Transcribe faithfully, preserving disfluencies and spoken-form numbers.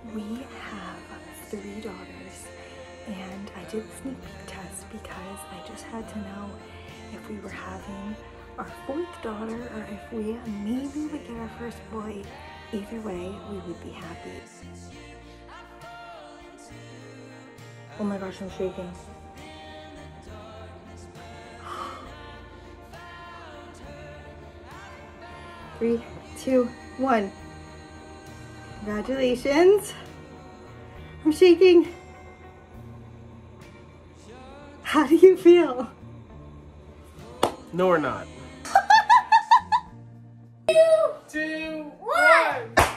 We have three daughters, and I did the sneak peek test because I just had to know if we were having our fourth daughter or if we maybe would get our first boy. Either way, we would be happy. Oh my gosh, I'm shaking. Three, two, one. Congratulations. I'm shaking. How do you feel? No, we're not. Two, two, one.